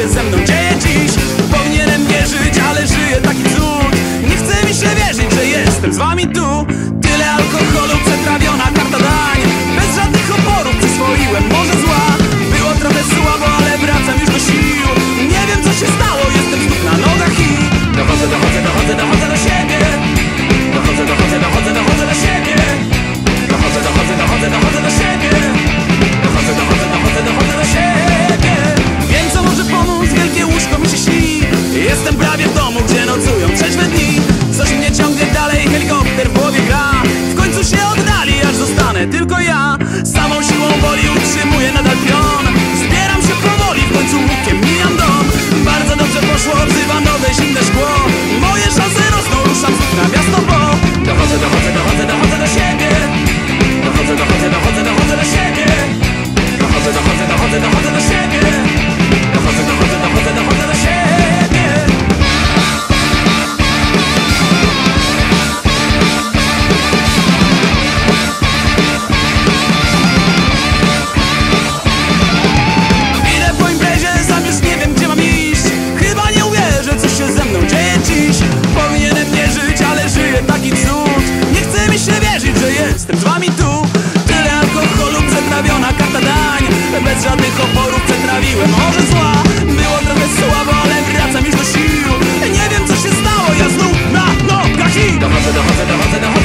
się ze mną dzieje dziś. Powinienem wierzyć, ale żyję taki cud. Nie chce mi się wierzyć, że jestem z wami tu. Tyle alkoholu, przetrawiona karta dań. Bez żadnych oporów przyswoiłem morze zła. Było trochę słabo, ale wracam już do sił. Nie wiem co się stało, jestem znów na nogach i dochodzę do siebie. Dochodzę do siebie. Dochodzę do siebie. Dochodzę do siebie. Wiem co może pomóc, wielkie łóżko mi się śni. Jestem prawie w domu, gdzie nocują trzeźwe dni. Coś mnie ciągnie dalej, helikopter w głowie gra. W końcu się oddali, aż zostanę tylko ja. Samą siłą woli utrzymuję nadal pion. Zbieram się powoli, w końcu łukiem mijam dom. Bardzo dobrze poszło, wzywam nowe zimne szkło. Moje szanse rosną, ruszam znów na miasto, bo dochodzę do siebie. Dochodzę do siebie. Dochodzę do siebie. Dochodzę do siebie. Idę po imprezie, sam już nie wiem gdzie mam iść. Chyba nie uwierzę co się ze mną dzieje dziś. Powinienem nie żyć, ale żyję taki cud. Nie chce mi się wierzyć, że jestem z wami tu. Tyle alkoholu, przetrawiona karta dań. Bez żadnych oporów przetrawiłem morze zła. Było trochę słabo, ale wracam już do sił. Nie wiem co się stało, ja znów na nogach i dochodzę